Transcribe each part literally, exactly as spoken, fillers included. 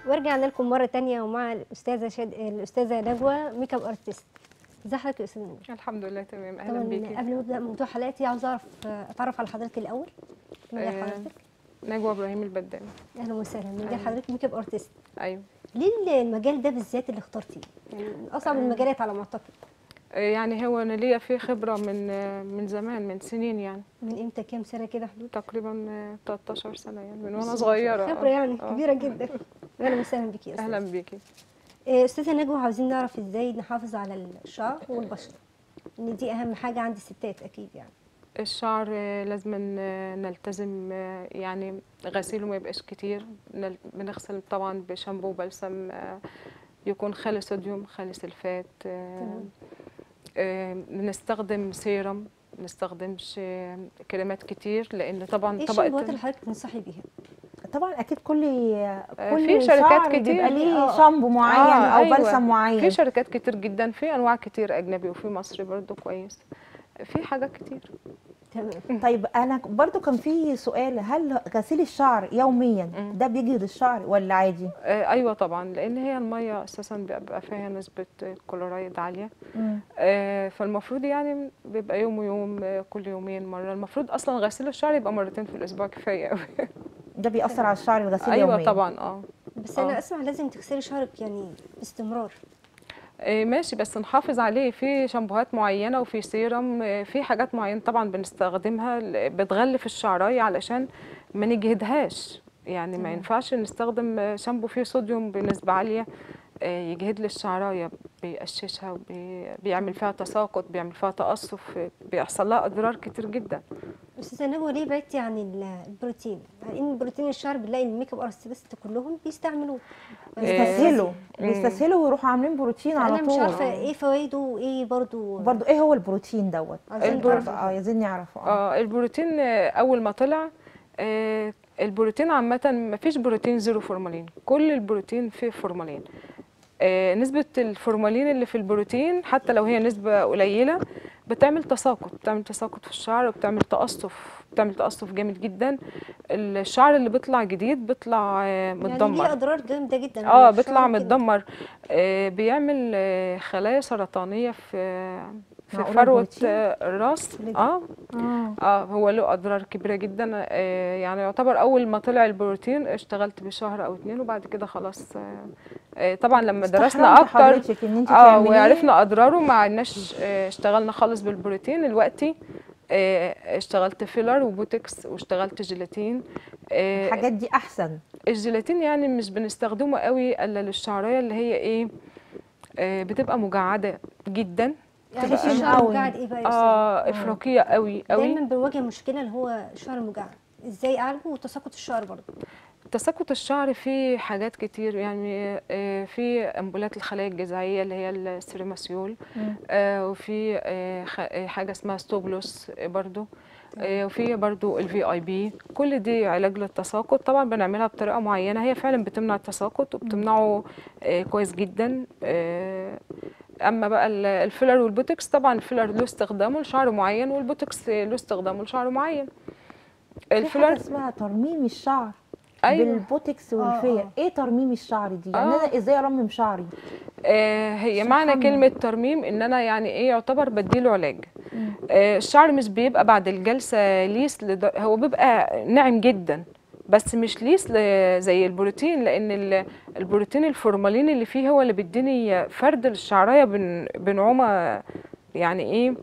ورجعنا لكم مرة تانية ومع الأستاذة شد... الأستاذة نجوى ميك اب ارتست. ازي حضرتك يا أستاذة نجوى؟ الحمد لله تمام. اهلا طبعا بيكي. قبل ما ابدا موضوع حلقتي عاوزة اعرف اتعرف على حضرتك الأول. مين آه حضرتك؟ نجوى ابراهيم البداني. أهلا وسهلا. مين أهلاً. حضرتك ميك اب ارتست؟ ايوه. ليه المجال ده بالذات اللي اخترتيه؟ يعني من أصعب آه. المجالات على ما أعتقد. آه يعني هو انا ليا فيه خبره من آه من زمان، من سنين يعني. من امتى؟ كام سنة كده حدود؟ تقريبا آه تلتاشر سنه يعني، من بسم وانا الله ما شاء صغيره. الله. خبرة يعني آه. كبيرة جدا. أهلا وسهلا بيكي يا اهلا أستاذة. بيكي. آه، أستاذة نجوى، عاوزين نعرف ازاي نحافظ على الشعر والبشرة، إن دي أهم حاجة عند الستات أكيد يعني. الشعر آه لازم ن- نلتزم، آه يعني غسيله ما يبقاش كتير. نل- بنغسل طبعا بشامبو وبلسم آه يكون خالي صوديوم خالي سلفات. آه تمام. آه نستخدم سيرم، نستخدمش آه كريمات كتير، لان طبعا ايه طبقه الشامبوهات اللي حضرتك تنصحي بيها؟ طبعا اكيد كل آه، كل في شركات شعر كتير. بيبقى ليه آه. شامبو معين او أيوة. بلسم في معين. شركات كتير جدا، في انواع كتير اجنبي وفي مصري برضو كويس، في حاجات كتير. تمام. طيب انا برضو كان في سؤال، هل غسيل الشعر يوميا مم. ده بيجهد الشعر ولا عادي؟ آه، ايوه طبعا، لان هي الميه اساسا بيبقى فيها نسبه كلورايد عاليه. مم. آه، فالمفروض يعني بيبقى يوم ويوم، آه، كل يومين مره. المفروض اصلا غسيل الشعر يبقى مرتين في الاسبوع كفايه قوي. ده بيأثر على الشعر الغسيل ايوه يوميا؟ طبعا. اه بس اه انا اسمع لازم تغسلي شعرك يعني باستمرار. آه، ماشي، بس نحافظ عليه. في شامبوهات معينة وفي سيرم، آه، في حاجات معينة طبعا بنستخدمها ل- بتغلف الشعراية علشان ما نجهدهاش. يعني ما تمام. ينفعش نستخدم آه، شامبو فيه صوديوم بنسبة عالية آه، يجهد لي الشعراية، بيقششها وبيعمل فيها تساقط، بيعمل فيها تقصف، آه، بيحصل لها أضرار كتير جدا. استاذه نجوى، ليه بعدتي عن ال- البروتين؟ يعني ان البروتين الشعر بنلاقي الميك اب ارتست كلهم بيستعملوه. بيستسهلوا مم. بيستسهلوا ويروحوا عاملين بروتين على فانا مش طول. عارفه آه. ايه فوائده وايه برضو. برضو ايه هو البروتين دوت؟ عايزين البرو- نعرف اه الفرق. عايزين نعرفه. اه اه البروتين آه، اول ما طلع، آه، البروتين عامة ما فيش بروتين زيرو فورمالين، كل البروتين فيه فورمالين. آه، نسبة الفورمالين اللي في البروتين حتى لو هي نسبة قليلة بتعمل تساقط، بتعمل تساقط في الشعر، وبتعمل تقصف، بتعمل تقصف جامد جدا. الشعر اللي بيطلع جديد بيطلع آه، يعني ليه متدمر. اضرار جامده جدا اه على بيطلع الشعر كده. متدمر. آه، بيعمل آه، خلايا سرطانية في في معقول فروة البروتين؟ آه، الراس. اه اه اه هو له اضرار كبيره جدا. آه يعني يعتبر اول ما طلع البروتين اشتغلت بشهر او اتنين، وبعد كده خلاص. آه آه طبعا لما درسنا استحرمت اكتر حضرتك ان انت اه تعمليه. وعرفنا اضراره ما عدناش آه اشتغلنا خالص بالبروتين. دلوقتي آه اشتغلت فيلر وبوتكس واشتغلت جيلاتين. آه الحاجات دي احسن. الجيلاتين يعني مش بنستخدمه قوي الا للشعريه اللي هي ايه، آه بتبقى مجعده جدا. يعني تبقى في خشن الشعر قوي. المجعد ايه بقى يا استاذه؟ اه افريقيه قوي قوي. دايما بنواجه مشكله اللي هو الشعر المجعد، ازاي اعالجه؟ وتساقط الشعر برضه. تساقط الشعر فيه حاجات كتير يعني. آه، في امبولات الخلايا الجذعيه اللي هي السيريماسيول، مم. آه، وفي آه، خ- آه، حاجه اسمها ستوبلوس برضو، آه، وفي برضو الفي اي بي. كل دي علاج للتساقط. طبعا بنعملها بطريقه معينه، هي فعلا بتمنع التساقط وبتمنعه آه، كويس جدا. آه، اما بقى ال- الفيلر والبوتوكس، طبعا الفيلر له استخدامه لشعر معين، والبوتوكس له استخدامه لشعر معين. في حاجه الفيلر اسمها ترميم الشعر ايوه. بالبوتكس اه والفير. اه ايه ترميم الشعر دي؟ يعني اه انا ازاي ارمم شعري؟ آه، هي معنى سبحان كلمة الله. ترميم إن أنا يعني إيه يعتبر بديله علاج. مم. آه، الشعر مش بيبقى بعد الجلسة ليس لد... هو بيبقى ناعم جدا، بس مش ليس ل... زي البروتين، لأن ال- البروتين الفورمالين اللي فيه هو اللي بيديني فرد للشعرية بن... بنعومة، يعني إيه،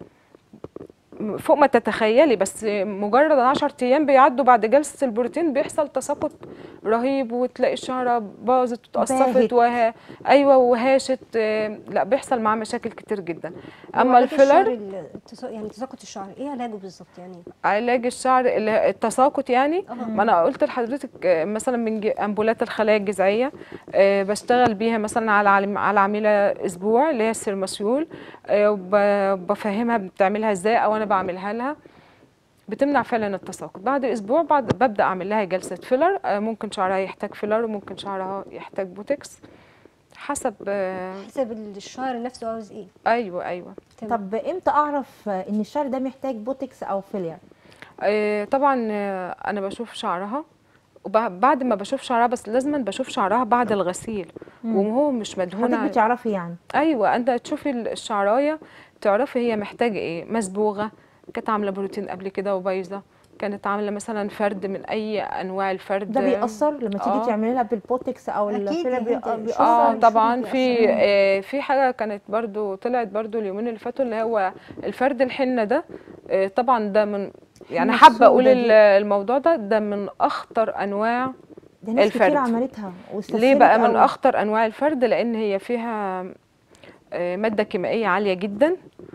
فوق ما تتخيلي. بس مجرد عشر ايام بيعدوا بعد جلسه البروتين بيحصل تساقط رهيب، وتلاقي الشعره باظت واتقصفت باهت. وه... ايوه وهاشت. آه، لا بيحصل معاه مشاكل كتير جدا. هو اما علاج الشعر الفيلر، التسا... يعني تساقط الشعر ايه علاجه بالظبط يعني؟ علاج الشعر اللي- التساقط يعني. اه ما انا قلت لحضرتك آه، مثلا من ج- امبولات الخلايا الجذعيه، آه، بشتغل بيها مثلا على علم- على عميله اسبوع اللي هي السيرماسيول، آه، وب- بفهمها بتعملها ازاي او انا بعملها لها. بتمنع فعلا التساقط. بعد اسبوع بعد ببدا اعمل لها جلسه فيلر. آه، ممكن شعرها يحتاج فيلر وممكن شعرها يحتاج بوتكس حسب. آه، حسب الشعر نفسه عاوز ايه. ايوه ايوه. تمام. طب امتى اعرف ان الشعر ده محتاج بوتكس او فيلر؟ آه، طبعا آه، انا بشوف شعرها وبعد ما بشوف شعرها، بس لازم بشوف شعرها بعد الغسيل وهو مش مدهون. حضرتك بتعرفي يعني؟ ايوه، انت تشوفي الشعرايه تعرفي هي محتاجه ايه، مسبوغه، كانت عامله بروتين قبل كده وبايظه، كانت عامله مثلا فرد من اي انواع الفرد. ده بيأثر لما تيجي آه. تعملي لها بالبوتكس او أكيد الفيلر يا بي- هند، بيأثر؟ اه الشغل طبعا. بيأثر. في آه في حاجه كانت برضو طلعت برضو اليومين اللي فاتوا، اللي هو الفرد الحنه ده. آه طبعا ده من، يعني الحنة حابه اقول السوداء ال- دي. الموضوع ده ده من اخطر انواع ده ناس كتير الفرد. عملتها ليه واستسهلت بقى من قوي. اخطر انواع الفرد؟ لان هي فيها آه، ماده كيميائيه عاليه جدا،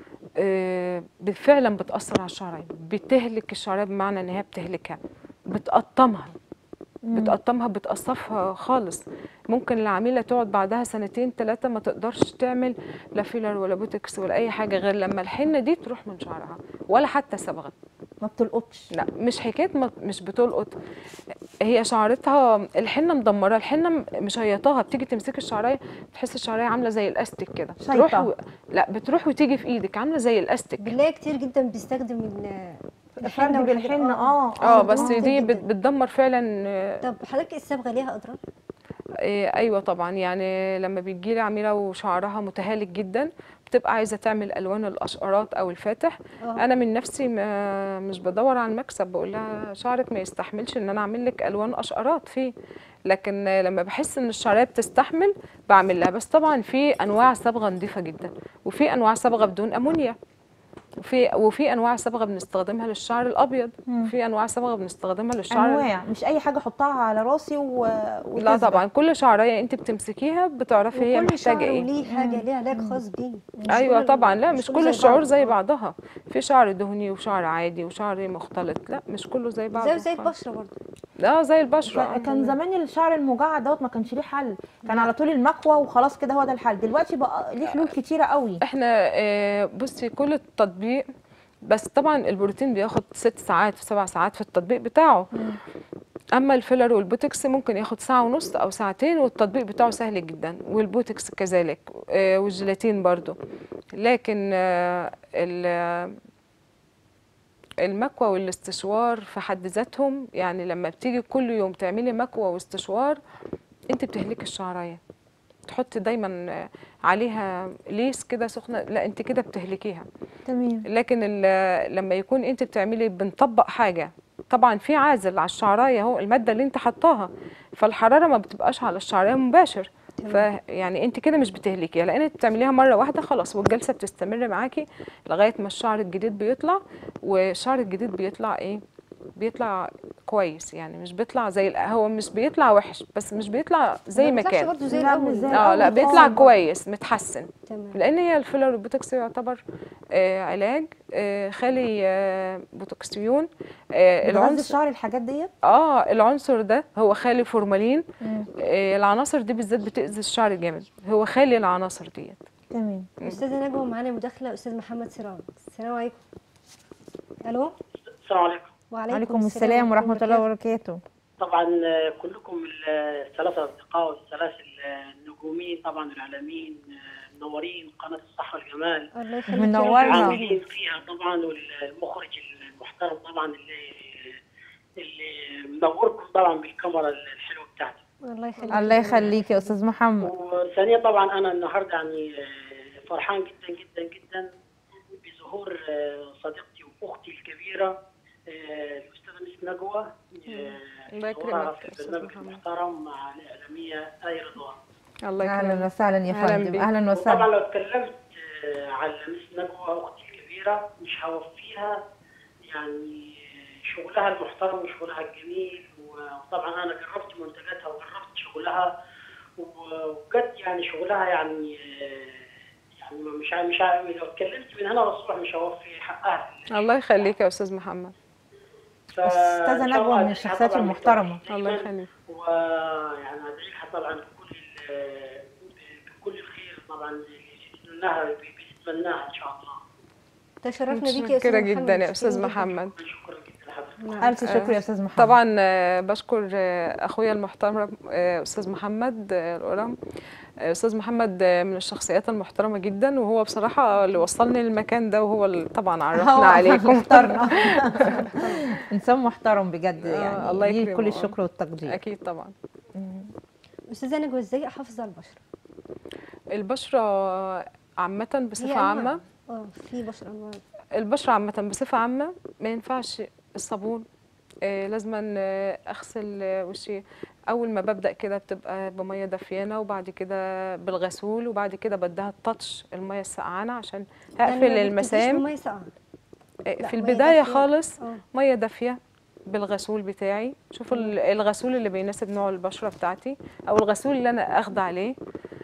آه، فعلا بتاثر على الشعريه، بتهلك الشعريه، بمعنى ان هي بتهلكها، بتقطمها بتقطمها بتقصفها خالص. ممكن العميله تقعد بعدها سنتين ثلاثه ما تقدرش تعمل لا فيلر ولا بوتكس ولا اي حاجه غير لما الحنه دي تروح من شعرها، ولا حتى صبغه. ما بتلقطش. لا مش حكايه ما- مش بتلقط، هي شعرتها الحنه مدمره، الحنه مشيطاها، بتيجي تمسكي الشعريه بتحس الشعريه عامله زي الاستيك كده، بتروح شيطة. و... لا بتروح وتيجي في ايدك عامله زي الاستيك. بنلاقي كتير جدا بيستخدم ال- فرد الحنة والحاجات- بالحنة. اه اه بيستخدموها بس كتير دي جداً. بت- بتدمر فعلا. آه، طب حضرتك الصبغه ليها اضرار؟ إيه، ايوه طبعا. يعني لما بيجي لي عميله وشعرها متهالك جدا، بتبقى عايزه تعمل الوان الاشقرات او الفاتح، اه انا من نفسي ما مش بدور على المكسب، بقول لها شعرك ما يستحملش ان انا اعمل لك الوان اشقرات فيه، لكن لما بحس ان الشعريه بتستحمل بعمل لها. بس طبعا في انواع صبغه نظيفه جدا، وفي انواع صبغه بدون امونيا، وفي وفي انواع صبغه بنستخدمها للشعر الابيض، وفي انواع صبغه بنستخدمها للشعر. انواع، مش اي حاجه احطها على راسي و... لا وتثبت. طبعا، كل شعريه انت بتمسكيها بتعرفي هي وكل محتاجه شعر ايه. وليه حاجه ليه علاج خاص بيه. مش ايوه كل- طبعا، لا مش كله كل الشعور بعضه. زي آه. بعضها، في شعر دهني وشعر عادي وشعر مختلط، لا مش كله زي بعضه. زي زي خالص. البشره برضه. لا زي البشره. كان كان زمان الشعر المجعد دوت ما كانش ليه حل، كان على طول المكوى وخلاص كده هو ده الحل. دلوقتي بقى ليه حلول كتيره قوي. احنا آه، بصي كل التطبيق، بس طبعا البروتين بياخد ست ساعات وسبع ساعات في التطبيق بتاعه. اما الفيلر والبوتكس ممكن ياخد ساعه ونص او ساعتين، والتطبيق بتاعه سهل جدا، والبوتكس كذلك، آه، والجيلاتين برضو. لكن آه، ال- المكوى والاستشوار في حد ذاتهم، يعني لما بتيجي كل يوم تعملي مكوى واستشوار انت بتهلكي الشعريه، تحطي دايما عليها ليس كده سخنه، لا انت كده بتهلكيها. تمام. لكن ال- لما يكون انت بتعملي بنطبق حاجه، طبعا في عازل على الشعرايه اهو، الماده اللي انت حطاها، فالحراره ما بتبقاش على الشعرايه مباشر، فيعني انت كده مش بتهلكيها، لان انت بتعمليها مره واحده خلاص، والجلسه بتستمر معاكي لغايه ما الشعر الجديد بيطلع. والشعر الجديد بيطلع ايه؟ بيطلع كويس، يعني مش بيطلع زي الأ- هو مش بيطلع وحش، بس مش بيطلع زي ما بيطلعش كان. برضه زي لا، مش الاول. زي اه لا الأول بيطلع خالص. كويس متحسن، تمام. لان هي الفيلر والبوتوكس يعتبر آه علاج آه خالي آه بوتوكسيون. آه بتغذي العنصر الشعر الحاجات ديت. اه العنصر ده هو خالي فورمالين. آه العناصر دي بالذات بتأذي الشعر جامد، هو خالي العناصر ديت. تمام. استاذه نجوى معانا مداخله، استاذ محمد سراج. السلام عليكم. الو. السلام عليكم. وعليكم السلام ورحمه الله وبركاته. طبعا كلكم الثلاثة أصدقاء والثلاث النجومين طبعا الإعلاميين منورين قناة الصحة والجمال. الله يخليك. منورنا. عاملين فيها طبعا، والمخرج المحترم طبعا اللي اللي منوركم طبعا بالكاميرا الحلوة بتاعتي. الله يخليك. الله يخليك يا استاذ محمد. وثانيا طبعا أنا النهارده يعني فرحان جدا جدا جدا بظهور صديقتي وأختي الكبيرة الأستاذة مس نجوى. الله يكرمك في البرنامج المحترم مع الإعلامية آي رضوان. الله يكرمك. اهلا وسهلا يا أهلاً فندم. بيك. اهلا طبعا وسهلا. لو اتكلمت على مس نجوى أختي الكبيرة مش هوفيها يعني شغلها المحترم وشغلها الجميل، وطبعا أنا جربت منتجاتها وجربت شغلها، وبجد يعني شغلها يعني يعني مش مش لو اتكلمت من هنا للصبح مش هوفي حقها. الله يخليك يا استاذ محمد. استاذه نجوى من الشخصيات المحترمه. الله يخليك. ويعني ادعي لها طبعا بكل بكل الخير طبعا انها بتتمناها ان شاء الله. تشرفنا بيك يا استاذ متشكرة محمد. جدا يا استاذ شكراً محمد. شكرا جدا. لحضرتك. الف شكر يا استاذ محمد. طبعا آه، بشكر آه، اخويا المحترم آه، استاذ محمد آه، القرم. آه، استاذ محمد آه، من الشخصيات المحترمه جدا، وهو بصراحه اللي وصلني للمكان ده، وهو اللي طبعا عرفنا هو عليكم. اخترنا. انسان محترم بجد، آه، يعني الله ليه يكرمه. كل الشكر والتقدير. اكيد طبعا. استاذه نجوى، ازاي احافظ على البشره؟ البشره عامه هي بصفه أنواع. عامه اه في بشره انواع. البشره عامه بصفه عامه ما ينفعش الصابون. آه لازم اغسل آه، وشي اول ما ببدا كده بتبقى بميه دافيانه، وبعد كده بالغسول، وبعد كده بديها التاتش الميه السقعانه عشان يعني هقفل ما بتبتديش المسام. بميه ساقعه؟ آه، لا، في مية البدايه دافية. خالص اه ميه دافيه بالغسول بتاعي. شوفوا ال- الغسول اللي بيناسب نوع البشره بتاعتي، او الغسول اللي انا اخده عليه.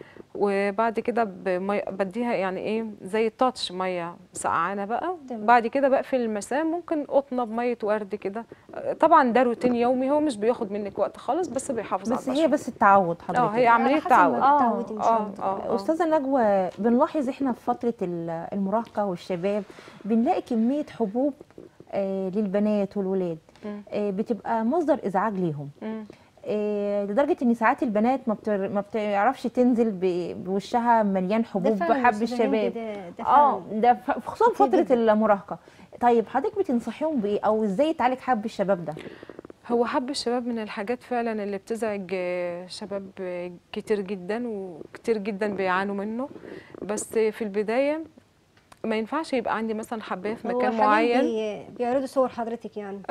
وبعد كده بمي... بديها يعني ايه زي تاتش ميه سقعانه بقى. تمام. بعد كده بقفل المسام، ممكن قطنه بميه ورد كده. طبعا ده روتين يومي، هو مش بياخد منك وقت خالص، بس بيحافظ على بس البشره. هي بس التعود حضرتك. اه هي على عمليه حسب تعود. ما بتتعودي ان شاء اه الله. اه اه استاذه نجوى، بنلاحظ احنا في فتره ال- المراهقه والشباب بنلاقي كميه حبوب آه، للبنات والولاد، مم. آه، بتبقى مصدر ازعاج ليهم، مم. آه، لدرجه ان ساعات البنات ما بتر- ما بتعرفش تنزل ب- بوشها مليان ده حبوب فعلا يا بحب أستاذة هند، الشباب. ده ده اه فعلا ده ف- خصوصا كتير فتره جداً. المراهقه. طيب حضرتك بتنصحيهم بايه، او ازاي يتعالج حب الشباب ده؟ هو حب الشباب من الحاجات فعلا اللي بتزعج آه، شباب آه، كتير جدا، وكتير جدا بيعانوا منه. بس في البدايه ما ينفعش يبقى عندي مثلا حبايه في هو مكان حاليا معين. بي... بيعرضوا صور حضرتك يعني.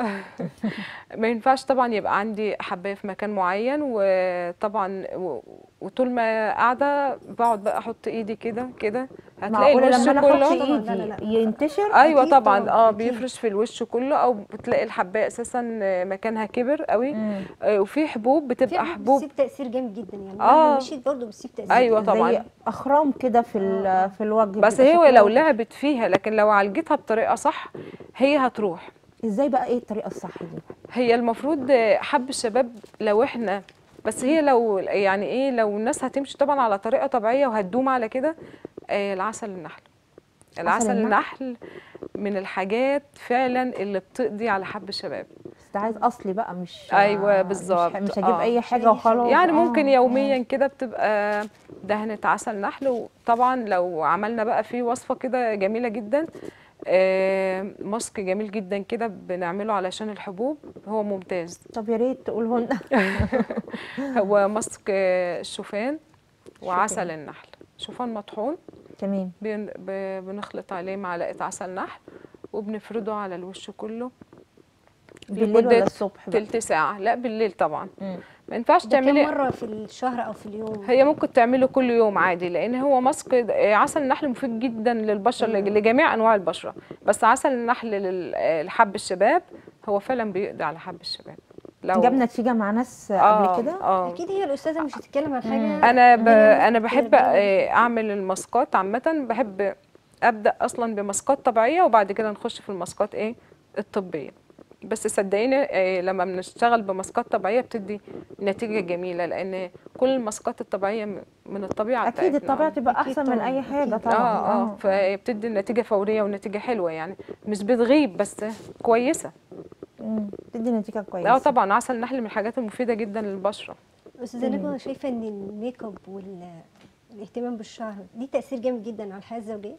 ما ينفعش طبعا يبقى عندي حبايه في مكان معين. وطبعا و- وطول ما قاعده بقعد بقى احط ايدي كده كده، هتلاقي معقوله الوش لما انا احط طبعاً، كله. لا، لا، ايدي لا. ينتشر؟ ايوه أكيد طبعا. طبعاً، اه أكيد. بيفرش في الوش كله، او بتلاقي الحبايه اساسا مكانها كبر قوي. مم. آه، وفي حبوب في بتبقى حبوب حبوب. بتسيب تأثير جامد جدا يعني، آه. مهما مشيت برضه بتسيب تأثير. أيوة زي طبعاً. اخرام كده في ال- آه، آه. في الوجه، بس بيبقى هي شكلها لو وحش. لعبت فيها، لكن لو عالجتها بطريقه صح هي هتروح. ازاي بقى، ايه الطريقه الصح دي؟ هي المفروض حب الشباب لو احنا، بس هي لو يعني ايه، لو الناس هتمشي طبعا على طريقه طبيعيه وهتدوم على كده. آه، العسل النحل. العسل النحل؟ النحل من الحاجات فعلا اللي بتقضي على حب الشباب. بس ده عايز اصلي بقى، مش أيوة مش, بالظبط. مش هجيب آه. اي مش حاجه أي وخلاص. حاجة. يعني آه، ممكن آه. يوميا كده بتبقى دهنة عسل نحل. وطبعا لو عملنا بقى فيه وصفة كده جميلة جدا، آه، ماسك جميل جدا كده بنعمله علشان الحبوب، هو ممتاز. طب يا ريت تقوله لنا. هو ماسك آه، الشوفان وعسل النحل. شوفان مطحون، تمام. بن- ب- بنخلط عليه معلقة عسل نحل، وبنفرده على الوش كله بالليل ولا لمدة الصبح بقى؟ تلت ساعة. لا بالليل طبعا. مم. ما ينفعش ده كم تعملي. مرة في الشهر أو في اليوم؟ هي ممكن تعمله كل يوم عادي، لان هو ماسك آه، عسل النحل مفيد جدا للبشره، تمام. لجميع انواع البشره. بس عسل النحل لل- آه، لحب الشباب هو فعلا بيقضي على حب الشباب. لو جاب نتيجه مع ناس اه قبل كده؟ اه أكيد هي الأستاذة مش هتتكلم عن حاجة. انا ب... غير انا لما بحب تتكلم. آه، اعمل الماسكات عامه. بحب ابدا اصلا بماسكات طبيعيه، وبعد كده نخش في الماسكات ايه الطبيه. بس صدقيني آه، لما بنشتغل بماسكات طبيعيه بتدي نتيجه جميله، لان كل الماسكات الطبيعيه م- من الطبيعه اكيد بتاعتنا. الطبيعه تبقى أكيد احسن من طبعاً، اي حاجه أكيد. طبعا. اه اه فبتدي النتيجه فوريه ونتيجه حلوه، يعني مش بتغيب بس كويسه. مم. تدي نتيجه كويسه. اه طبعا عسل النحل من الحاجات المفيده جدا للبشره. أستاذة نجوى، شايفة إن الميك اب والاهتمام بالشعر دي تأثير جامد جدا على الحياة الزوجية؟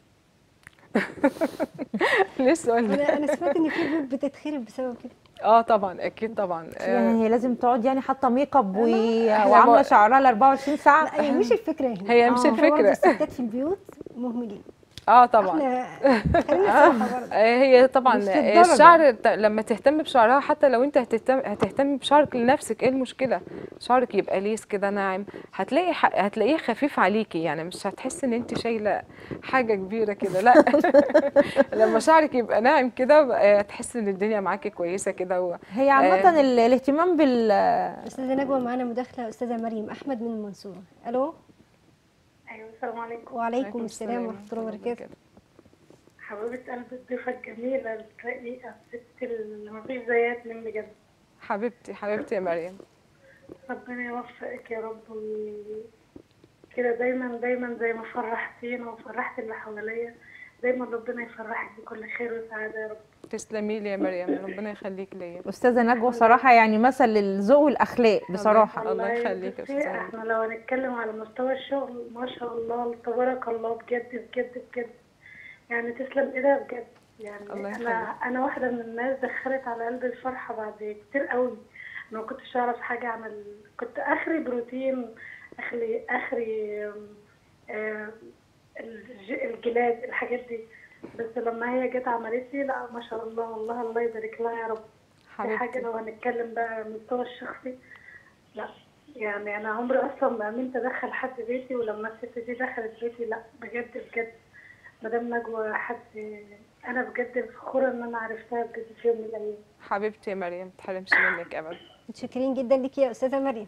ليه السؤال ده؟ أنا أنا سمعت إن في بيوت بتتخرب بسبب كده. اه طبعا اكيد طبعا. آه، يعني هي لازم تقعد يعني حاطه ميك اب و... إحنا وعامله بقى- شعرها ال أربعة وعشرين ساعه. لا، هي مش الفكرة هنا. هي مش آه. إحنا برضه الفكره. الستات في البيوت مهملين. اه طبعا. احنا خلينا صراحة برضه. آه، هي طبعا مش للدرجة. الشعر ت- لما تهتم بشعرها، حتى لو انت هتهتم هتهتم بشعرك لنفسك، ايه المشكله؟ شعرك يبقى ليس كده ناعم، هتلاقي ح- هتلاقيه خفيف عليكي، يعني مش هتحسي ان انت شايله حاجه كبيره كده، لا. لما شعرك يبقى ناعم كده آه، هتحسي ان الدنيا معاكي كويسه كده و... هي عامه ال- الاهتمام بال أستاذة نجوى، معانا مداخلة أستاذة مريم أحمد من المنصورة. ألو. ايوه السلام عليكم. وعليكم السلام ورحمة الله وبركاته. حبيبه قلب الضيفه الجميله الرقيقه الست اللي ما فيش زيها اتنين بجد. حبيبتي حبيبتي يا مريم. ربنا يوفقك يا رب، و- كده دايما دايما زي ما فرحتينا وفرحت اللي حواليا. دايما ربنا يفرحك بكل خير وسعاده يا رب. تسلمي لي يا مريم، ربنا يخليك ليا. استاذه نجوى صراحه يعني مثل للذوق والاخلاق بصراحه. الله والله يخليك يا بصي، أستاذة احنا لو هنتكلم على مستوى الشغل ما شاء الله تبارك الله، بجد بجد بجد يعني تسلم ايدها بجد. يعني الله انا يخليك. انا واحده من الناس دخلت على قلبي الفرحه بعد كتير قوي. انا ما كنتش اعرف حاجه عن ال... كنت اخري بروتين، اخري اخري آه، الج- الجلاد الحاجات دي. بس لما هي جت عملت لي، لا ما شاء الله والله الله يبارك لها يا رب. دي حاجه حبيبتي. لو هنتكلم بقى على المستوى الشخصي، لا يعني انا عمري اصلا ما امنت ادخل حد بيتي، ولما الست دي دخلت بيتي لا بجد بجد مدام نجوى حد انا بجد فخوره ان انا عرفتها بجد في يوم من الايام. حبيبتي يا مريم، ما تحرمش منك ابدا. متشكرين جدا ليك يا استاذه مريم.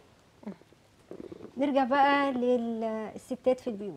نرجع بقى للستات في البيوت.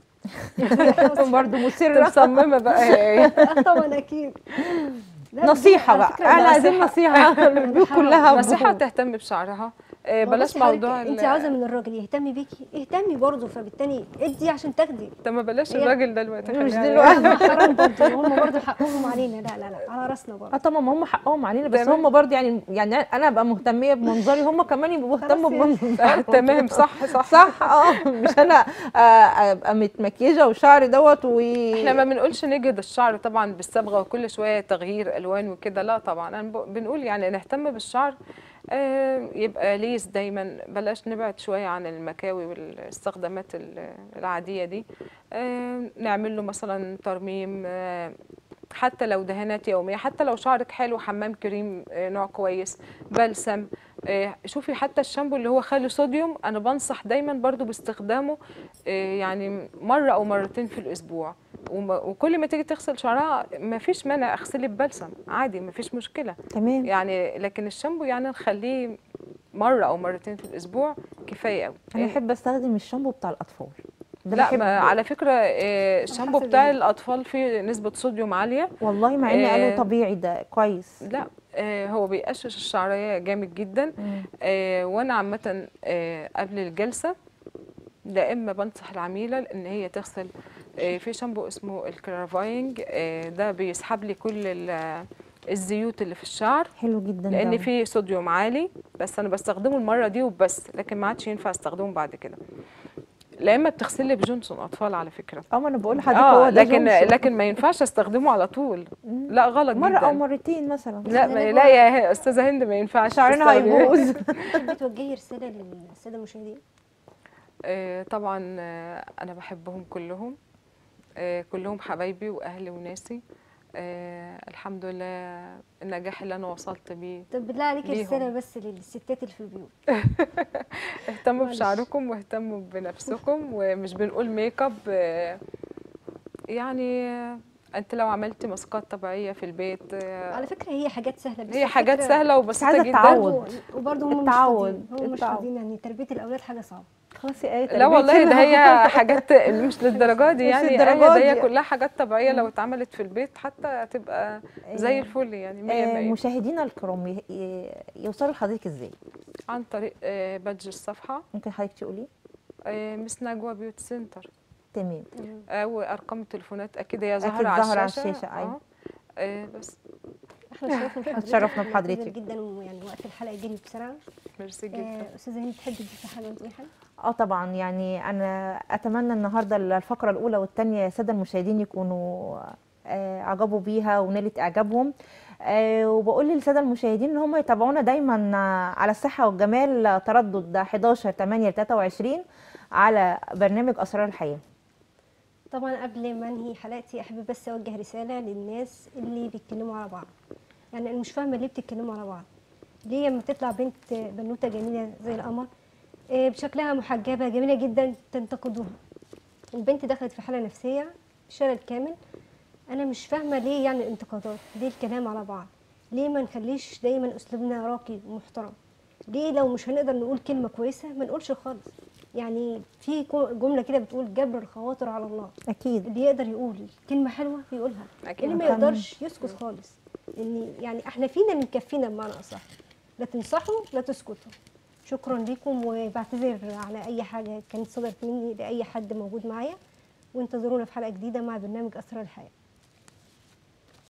برضه انت مصره. مصممه بقى هي. آه طبعا اكيد. لا، نصيحه على بقى، فكرة انا ده عايزين نصيحه للبيوت كلها. نصيحه تهتم بشعرها، آه، بلاش بصي موضوع حضرتك، انت ال- عاوزه من الراجل يهتم بيكي، اهتمي برضه، فبالتالي ادي عشان تاخدي. طب ما بلاش هي- الراجل ده دلوقتي، مش خليها دلوقتي. لا، حرام برضه، هم برضه حقهم علينا. لا لا لا، على راسنا اه برضه. طبعا ما هم حقهم علينا، بس تمام. هم برضه يعني يعني انا ابقى مهتميه بمنظري، هم كمان يبقوا بيهتموا خلاص بمنظرهم. تمام، صح صح صح. اه مش انا آه، ابقى متمكيجه وشعري دوت و احنا ما بنقولش نجهد الشعر طبعا بالصبغه وكل شويه تغيير الوان وكده، لا طبعا. انا ب- بنقول يعني نهتم بالشعر، آه، يبقى ليس دايما، بلاش نبعد شويه عن المكاوي والاستخدامات ال- العاديه دي. آه، نعمل له مثلا ترميم، آه، حتى لو دهانات يوميه، حتى لو شعرك حلو، حمام كريم آه، نوع كويس، بلسم. آه، شوفي حتى الشامبو اللي هو خالي صوديوم، انا بنصح دايما برضو باستخدامه آه، يعني مره او مرتين في الاسبوع. وم- وكل ما تيجي تغسل شعرها ما فيش مانع اغسلي ببلسم عادي، ما فيش مشكله تمام. يعني. لكن الشامبو يعني نخليه مره او مرتين في الاسبوع كفايه قوي. انا بحب استخدم الشامبو بتاع الاطفال ده. لا بحب ما على فكره آه، الشامبو حسب بتاع ال- الاطفال فيه نسبه صوديوم عاليه. والله، مع اني قالوا آه، طبيعي ده كويس. لا آه، هو بيقشش الشعريه جامد جدا. مم. آه، وانا عامه آه، قبل الجلسه لا اما بنصح العميله ان هي تغسل آه، في شامبو اسمه الكرافاينج، آه، ده بيسحب لي كل ال- الزيوت اللي في الشعر، حلو جدا لان ده. فيه صوديوم عالي. بس انا بستخدمه المره دي وبس، لكن ما عادش ينفع استخدمه بعد كده. لا اما بتغسلي بجونسون اطفال على فكره. اه ما انا بقول لحضرتك اه هو ده لكن جونسون. لكن ما ينفعش استخدمه على طول، لا غلط مره جدا. او مرتين مثلا. لا ما لا يا استاذه هند، ما ينفعش شعرنا تستخدمي. هيبوظ. تحبي توجهي رساله للساده المشاهدين؟ آه، طبعا آه، انا بحبهم كلهم، آه، كلهم حبايبي واهلي وناسي. آه، الحمد لله النجاح اللي انا وصلت بيه. طب بالله عليكي ليهم. رساله بس للستات اللي في البيوت. اهتموا معلش. بشعركم واهتموا بنفسكم، ومش بنقول ميك اب آه، يعني آه، انت لو عملتي ماسكات طبيعيه في البيت آه، على فكره هي حاجات سهله، بس هي حاجات الفكرة- سهله وبسيطه عايزة جدا. تعود. وبرضه هم مش التعود. فاضيين، هم مش التعود. فاضيين، يعني تربيه الاولاد حاجه صعبه. خلاص يا آية، لا والله ده هي حاجات مش للدرجه دي مش يعني، للدرجة آية ده هي دي. كلها حاجات طبيعيه لو اتعملت في البيت حتى هتبقى زي الفل يعني مية آه، مية. مشاهدينا الكرام ي- ي- يوصلوا لحضرتك ازاي؟ عن طريق آه، بادج الصفحه ممكن حضرتك تقولي؟ آه، مس نجوى بيوت سنتر، تمام. او ارقام التليفونات اكيد هي أكيد ظاهره على ظاهرة على الشاشه. الشاشة، أيوة. آه. آه، بس احنا اتشرفنا بحضرتك. اتشرفنا بحضرتك. بنعتذر جدا، ويعني وقت الحلقه جري بسرعه. ميرسي جدا. آه، استاذه هند تحبي تضيفي حاجه وتقولي حاجه؟ اه طبعا، يعني انا اتمنى النهارده الفقره الاولى والثانيه يا ساده المشاهدين يكونوا آه، اعجبوا بيها ونالت اعجابهم. آه، وبقول للساده المشاهدين ان هم يتابعونا دايما آه، على الصحه والجمال، تردد احداشر تمانية تلاتة وعشرين على برنامج اسرار الحياه. طبعا قبل ما انهي حلقتي احب بس اوجه رساله للناس اللي بيتكلموا على بعض. يعني انا مش فاهمه ليه بتتكلموا على بعض. ليه لما تطلع بنت بنوته جميله زي القمر آه، بشكلها محجبه جميله جدا تنتقدوها؟ البنت دخلت في حاله نفسيه شلل كامل. انا مش فاهمه ليه يعني الانتقادات، ليه الكلام على بعض؟ ليه ما نخليش دايما اسلوبنا راقي ومحترم؟ ليه لو مش هنقدر نقول كلمه كويسه ما نقولش خالص؟ يعني في جمله كده بتقول جبر الخواطر على الله. اكيد. اللي يقدر يقول كلمه حلوه يقولها، أكيد. اللي ما يقدرش يسكت خالص. ان يعني احنا فينا من كفينا بمعنى اصح. لا تنصحوا لا تسكتوا. شكرا لكم، وبعتذر على اي حاجه كانت صدرت مني لاي حد موجود معايا، وانتظرونا في حلقه جديده مع برنامج اسرار الحياه.